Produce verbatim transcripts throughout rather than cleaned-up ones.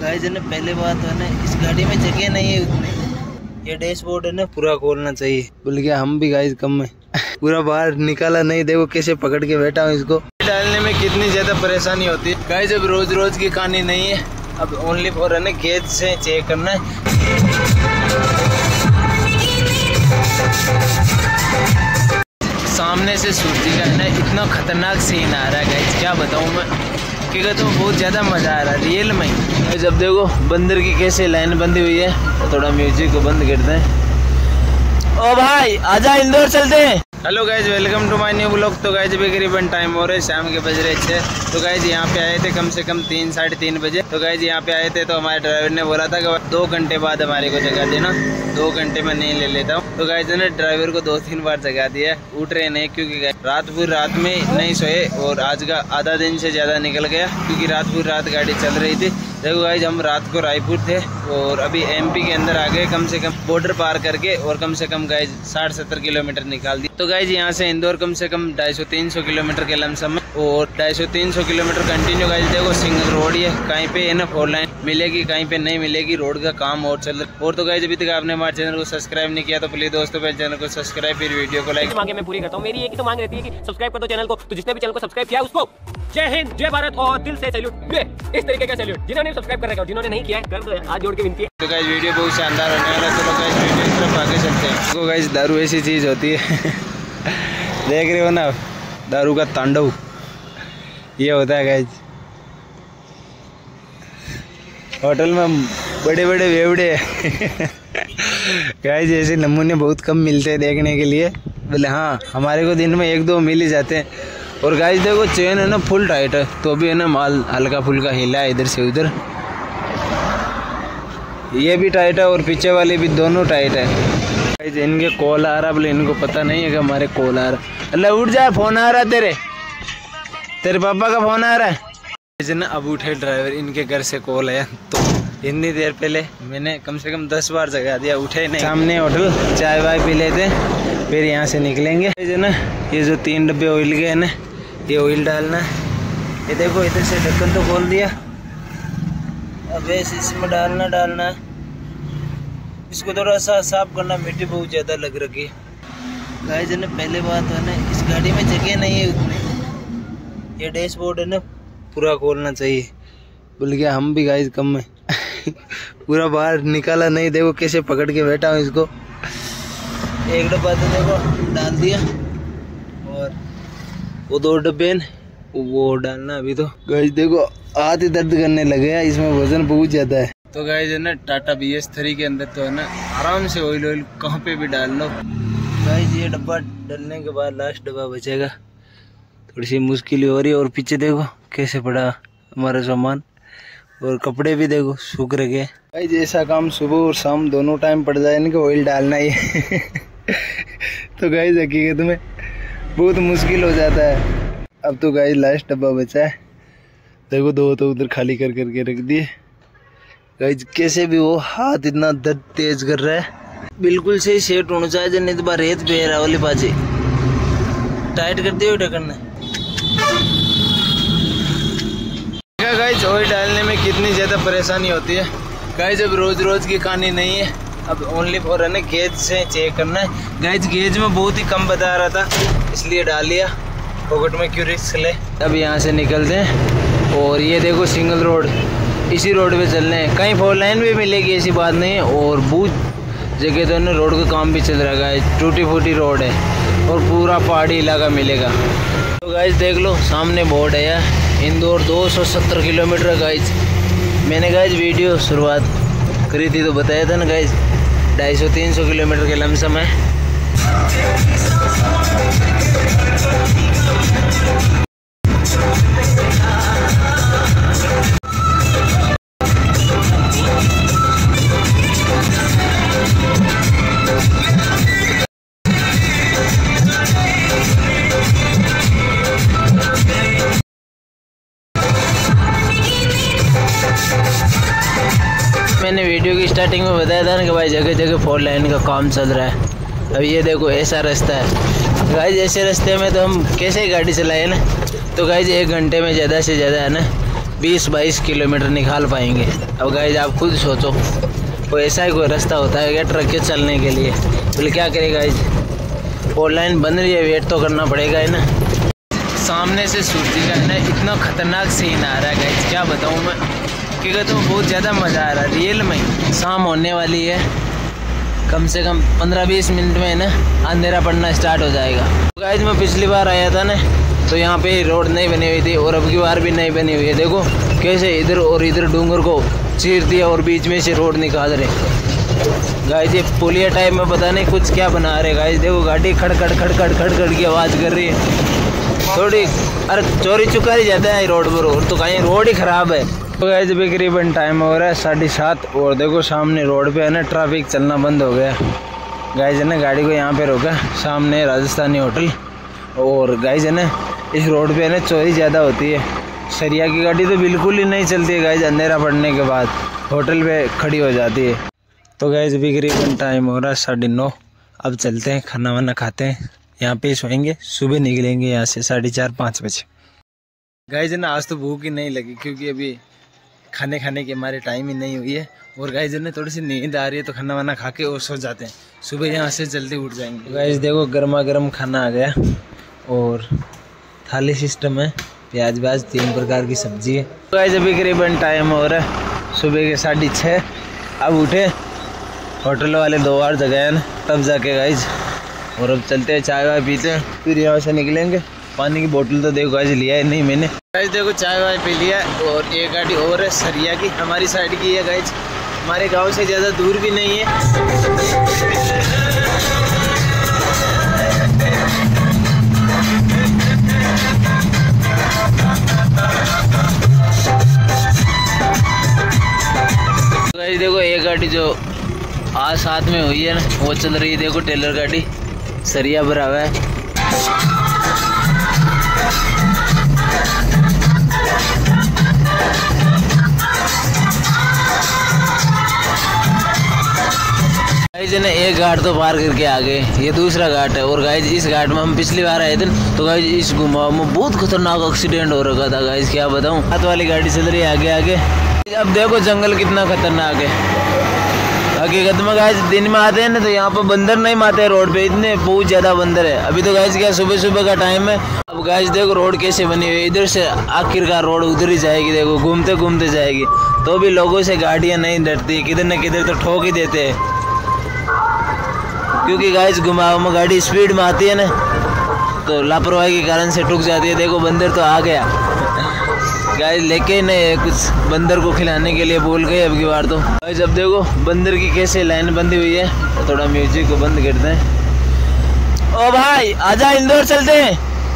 Guys ने पहले बात है ना, इस गाड़ी में जगह नहीं है उतनी। ये डैशबोर्ड है ना पूरा खोलना चाहिए। बोल गया हम भी गाइस कम में पूरा बाहर निकाला नहीं। देखो कैसे पकड़ के बैठा हूँ इसको। डालने में कितनी ज्यादा परेशानी होती है गाइस। अब रोज रोज की कहानी नहीं है, अब ओनली फॉर है ना गेज से चेक करना है। सामने से सूरज का है ना इतना खतरनाक सीन आ रहा है गाइस, क्या बताऊँ मैं। क्योंकि तो बहुत ज़्यादा मज़ा आ रहा है रियल में। जब देखो बंदर की कैसे लाइन बंधी हुई है, तो थोड़ा म्यूजिक को बंद करते हैं। ओ भाई आजा इंदौर चलते हैं। Hello guys, welcome to my new blog. तो गाइज अभी करीबन टाइम हो रहा है शाम के बज रहे छः। तो गाइज यहाँ पे आए थे कम से कम तीन साढ़े तीन बजे। तो गाइज यहाँ पे आए थे तो हमारे ड्राइवर ने बोला था कि दो घंटे बाद हमारे को जगा देना, दो घंटे में नहीं ले लेता हूँ। तो गाइज ने ड्राइवर को दो तीन बार जगा दिया, उठ रहे नहीं क्योंकि रात पूरी रात में नहीं सोए और आज का आधा दिन से ज़्यादा निकल गया क्योंकि रात पूरी रात गाड़ी चल रही थी। देखो गाइज हम रात को रायपुर थे और अभी एमपी के अंदर आ गए, कम से कम बॉर्डर पार करके, और कम से कम गाइज साठ सत्तर किलोमीटर निकाल दी। तो गाइज यहाँ से इंदौर कम से कम ढाई सौ तीन सौ किलोमीटर के लमसम में, और ढाई सौ तीन सौ किलोमीटर कंटिन्यू गाइज। देखो सिंगल रोड है, कहीं पे है ना फोर लाइन मिलेगी, कहीं पे नहीं मिलेगी। रोड का काम और चल रहा है। और तो गाइज अभी तक आपने हमारे चैनल को सब्सक्राइब नहीं किया तो प्लीज दोस्तों मेरे चैनल को सब्सक्राइब, फिर वीडियो को लाइक। मांगे मैं पूरी करता हूँ। मेरी एक ही तो मांग रहती है कि सब्सक्राइब कर दो चैनल को। तो जिसने भी चैनल को सब्सक्राइब किया उसको जय हिंद, जय भारत और दिल से सैल्यूट। इस तरीके का सैल्यूट। जिन्होंने सब्सक्राब कर रखा है, जिन्होंने नहीं किया है कर दो, आज जोड़ के विनती है। तो गाइस वीडियो बहुत शानदार होने वाला है। चलो गाइस वीडियो की तरफ आगे चलते हैं। तो गाइस दारू ऐसी चीज होती है देख रहे हो ना, दारू का तांडव ये होता है गाइस। होटल में बड़े बड़े बेवड़े गाइस ऐसे नमूने बहुत कम मिलते हैं देखने के लिए। बोले हाँ हमारे को दिन में एक दो मिल ही जाते हैं। और गाइस देखो चेन है ना फुल टाइट है, तो भी है ना माल हल्का फुल्का हिला है इधर से उधर। ये भी टाइट है और पीछे वाले भी दोनों टाइट है। गाइस इनके कॉल आ रहा, बोले इनको पता नहीं है कि हमारे कॉल आ रहा। अल्लाह उठ जाए, फोन आ रहा है तेरे तेरे पापा का फोन आ रहा है। ना अब उठे ड्राइवर, इनके घर से कॉल आया। तो इतनी देर पहले मैंने कम से कम दस बार जगा दिया, उठे नहीं। सामने होटल चाय वाय पी लेते फिर यहाँ से निकलेंगे। जो ना ये जो तीन डब्बे ऑयल के है ना, ये ऑयल डालना। ये देखो इधर से ढक्कन तो खोल दिया, अब ऐसे इसमें डालना डालना है। इसको थोड़ा सा साफ करना, मिट्टी बहुत ज़्यादा लग रखी है। गाइस ने पहले बात है ना, इस गाड़ी में जगह नहीं है उतनी। ये डैशबोर्ड है ना पूरा खोलना चाहिए। बोल गया हम भी गाइस कम में पूरा बाहर निकाला नहीं। देखो कैसे पकड़ के बैठा हूँ इसको। एक डब्बा तो देखो डाल दिया, और वो दो डब्बे वो डालना अभी। तो गाइस देखो हाथ ही दर्द करने लगे हैं, इसमें वजन बहुत ज़्यादा है। तो गाइस है ना टाटा बी एस थ्री के अंदर तो है ना आराम से ऑयल ऑयल कहाँ पे भी डाल लो। गाइस ये डब्बा डालने के बाद लास्ट डब्बा बचेगा, थोड़ी सी मुश्किल हो रही है। और पीछे देखो कैसे पड़ा हमारा सामान, और कपड़े भी देखो सूख रखे। गाइस ऐसा काम सुबह और शाम दोनों टाइम पड़ जाए इनके ऑयल डालना ही तो गाइस हकीकत में बहुत मुश्किल हो जाता है। अब तो गाइस लास्ट डब्बा बचा है, देखो दो तो उधर खाली कर करके रख दिए। गाइस कैसे भी वो हाथ इतना दर्द तेज कर रहा है। बिल्कुल सही सेट होना चाहिए, नहीं तो बार रेत पे रहा वाली बाजी टाइट कर दिए ढक्कन ने। गाइस ऑयल डालने में कितनी ज़्यादा परेशानी होती है गाइस। अब रोज रोज की कहानी नहीं है, अब ओनली फॉर है ना गेज से चेक करना है। गाइस गेज में बहुत ही कम बता रहा था, इसलिए डाल लिया, पॉकेट में क्यों रिस्क ले। अब यहाँ से निकलते हैं। और ये देखो सिंगल रोड, इसी रोड पे चलने हैं। कहीं फोर लाइन भी मिलेगी ऐसी बात नहीं है, और बहुत जगह तो ना रोड का काम भी चल रहा है। टूटी फूटी रोड है और पूरा पहाड़ी इलाका मिलेगा। तो गाइस देख लो सामने बोर्ड है यार, इंदौर दो सौ सत्तर किलोमीटर। गाइस मैंने गाइस वीडियो शुरुआत करी थी तो बताया था ना गाइस ढाई सौ तीन सौ किलोमीटर के लमसम है। मैंने वीडियो की स्टार्टिंग में बताया था ना कि भाई जगह जगह फोर लाइन का काम चल रहा है। अब ये देखो ऐसा रास्ता है गाइस, ऐसे रास्ते में तो हम कैसे गाड़ी चलाए ना। तो गाइस एक घंटे में ज़्यादा से ज़्यादा है ना बीस बाईस किलोमीटर निकाल पाएंगे। अब गाइज आप खुद सोचो, कोई ऐसा ही कोई रास्ता होता है क्या ट्रक के चलने के लिए? बोले क्या करेगा गाइज, ऑनलाइन बन रही है, वेट तो करना पड़ेगा है ना। सामने से सूरज का है ना इतना खतरनाक सीन आ रहा है गाइज, क्या बताऊँ मैं, क्योंकि तो बहुत ज़्यादा मज़ा आ रहा है रियल में। शाम होने वाली है, कम से कम पंद्रह बीस मिनट में ना अंधेरा पड़ना स्टार्ट हो जाएगा। तो गाइज मैं पिछली बार आया था ना, तो यहाँ पे रोड नहीं बनी हुई थी और अब की बार भी नहीं बनी हुई है। देखो कैसे इधर और इधर डूंगर को चीर दिया और बीच में से रोड निकाल रहे। गाइज ये पुलिया टाइप में पता नहीं कुछ क्या बना रहे। गाइज देखो गाड़ी खड़खड़ खड़खड़ खड़खड़ की आवाज़ कर रही है थोड़ी। अरे चोरी चुकारी जाता है रोड पर, और तो कहीं रोड ही ख़राब है। तो गाइस तकरीबन टाइम हो रहा है साढ़े सात और देखो सामने रोड पे है ना ट्रैफिक चलना बंद हो गया। गाइस है ना गाड़ी को यहाँ पे रोका, सामने राजस्थानी होटल। और गाइस है ना इस रोड पे है ना चोरी ज़्यादा होती है। सरिया की गाड़ी तो बिल्कुल ही नहीं चलती है गाइस, अंधेरा पड़ने के बाद होटल पे खड़ी हो जाती है। तो गाइस तकरीबन टाइम हो रहा है साढ़े नौ, अब चलते हैं खाना वाना खाते हैं, यहाँ पे सोएंगे, सुबह निकलेंगे यहाँ से साढ़े चार पाँच बजे। गाइस है ना आज तो भूख ही नहीं लगी, क्योंकि अभी खाने खाने की हमारे टाइम ही नहीं हुई है। और गाइस ने थोड़ी सी नींद आ रही है, तो खाना वाना खा के और सो जाते हैं, सुबह यहाँ से जल्दी उठ जाएंगे। गाइस देखो गर्मा गर्म खाना आ गया और थाली सिस्टम है, प्याज व्याज तीन प्रकार की सब्जी है। गाइस अभी करीबन टाइम हो रहा है सुबह के साढ़े छः, अब उठे, होटल वाले दो बार जगह है ना तब जाके गाइस, और अब चलते हैं चाय वाय पीते हैं, फिर यहाँ से निकलेंगे। पानी की बोतल तो देखो गाइस लिया है नहीं मैंने। गाइस देखो चाय वाय पी लिया और एक गाड़ी और है सरिया की, हमारी साइड की है गाइस, हमारे गांव से ज़्यादा दूर भी नहीं है। गाइस देखो एक गाड़ी जो आज साथ में हुई है ना वो चल रही है, देखो टेलर गाड़ी सरिया भरा हुआ है। गाइस ने एक घाट तो पार करके आ गए, ये दूसरा घाट है। और गाइस इस घाट में हम पिछली बार आए थे तो गाइस इस घुमाव में बहुत खतरनाक एक्सीडेंट हो रखा था गाइस, क्या बताऊं। हाथ वाली गाड़ी चल रही है आगे आगे। अब देखो जंगल कितना खतरनाक है हकीकत में। गाइस दिन में आते हैं ना तो यहाँ पर बंदर नहीं मारते रोड पे, इतने बहुत ज्यादा बंदर है। अभी तो गाइस क्या सुबह सुबह का टाइम है। अब गाइस देखो रोड कैसे बनी हुई है, इधर से आखिरकार रोड उधर ही जाएगी, देखो घूमते घूमते जाएगी। तो भी लोगों से गाड़ियाँ नहीं डरती, किधर न किधर तो ठोक ही देते हैं, क्योंकि गाइस घुमाव में गाड़ी स्पीड में आती है ना तो लापरवाही के कारण से टूट जाती है। देखो बंदर तो आ गया गाइस, लेके नहीं कुछ बंदर को खिलाने के लिए बोल गए अब की बार तो। गाइस अब देखो बंदर की कैसे लाइन बंधी हुई है, तो थोड़ा म्यूजिक को बंद करते हैं। ओ भाई आजा इंदौर चलते हैं।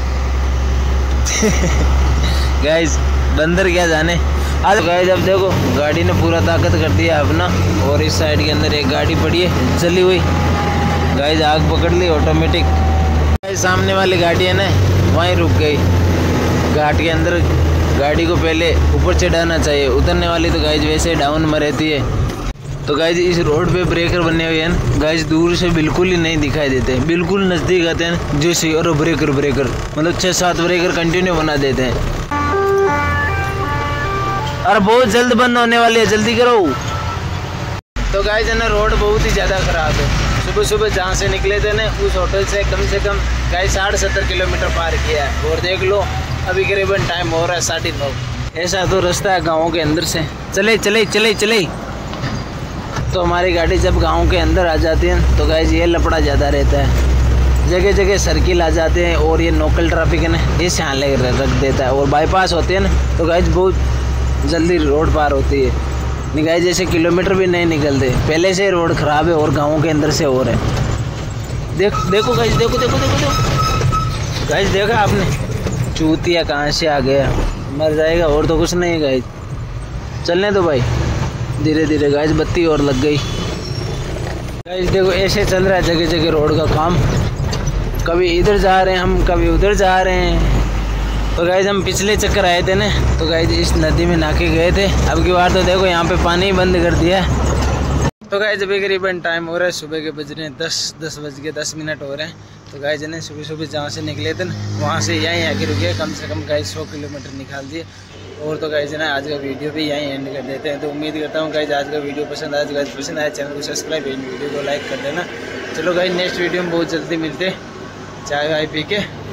गाइस बंदर क्या जाने। आज गाइस अब देखो गाड़ी ने पूरा ताकत कर दिया अपना, और इस साइड के अंदर एक गाड़ी पड़ी है जली हुई। गाइस आग पकड़ ली ऑटोमेटिक। गाइस सामने वाली गाड़ी है ना वहीं रुक गई घाट के अंदर। गाड़ी को पहले ऊपर चढ़ाना चाहिए, उतरने वाली तो गाइस वैसे डाउन में रहती है। तो गाइस इस रोड पे ब्रेकर बने हुए हैं गाइस, दूर से बिल्कुल ही नहीं दिखाई देते, बिल्कुल नज़दीक आते हैं जैसे और ब्रेकर ब्रेकर मतलब छः सात ब्रेकर कंटिन्यू बना देते हैं। अरे बहुत जल्द बंद होने वाली है, जल्दी करो। तो गाइस है ना रोड बहुत ही ज़्यादा ख़राब है। सुबह सुबह जहाँ से निकले थे ना उस होटल से कम से कम गाइस साठ सत्तर किलोमीटर पार किया है। और देख लो अभी करीबन टाइम हो रहा है साढ़े नौ। ऐसा तो रास्ता है गाँव के अंदर से, चले चले चले चले। तो हमारी गाड़ी जब गांव के अंदर आ जाती है तो गाइस ये लपड़ा ज़्यादा रहता है, जगह जगह सर्किल आ जाते हैं और ये लोकल ट्रैफिक है ना ये यहाँ ले रख देता है। और बाईपास होते हैं ना तो गाइस बहुत जल्दी रोड पार होती है, नहीं गाइस जैसे किलोमीटर भी नहीं निकलते, पहले से रोड ख़राब है और गाँव के अंदर से और है। देख देखो गाइस देखो देखो देखो देखो गाइस देखा आपने, चूतिया कहाँ से आ गया, मर जाएगा और तो कुछ नहीं गाइस। चलने दो भाई धीरे धीरे। गाइस बत्ती और लग गई। गाइस देखो ऐसे चल रहा है जगह जगह रोड का काम, कभी इधर जा रहे हैं हम कभी उधर जा रहे हैं। तो गाइस हम पिछले चक्कर आए थे ना तो गाइस इस नदी में नहा के गए थे, अब की बार तो देखो यहाँ पे पानी बंद कर दिया। तो गाइस अभी करीबन टाइम हो रहा है सुबह के बज रहे हैं दस दस बज के दस मिनट हो रहे हैं। तो गाइस ने सुबह सुबह जहाँ से निकले थे ना वहाँ से यहीं आके रुके, कम से कम गाइस सौ किलोमीटर निकाल दिए। और तो गाइज ना आज का वीडियो भी यहीं एंड कर देते हैं। तो उम्मीद करता हूँ गाइज आज का वीडियो पसंद आया। गाइज पसंद आया चैनल को सब्सक्राइब, वीडियो को लाइक कर देना। चलो गाइज नेक्स्ट वीडियो में बहुत जल्दी मिलते हैं, चाय वाय पी के।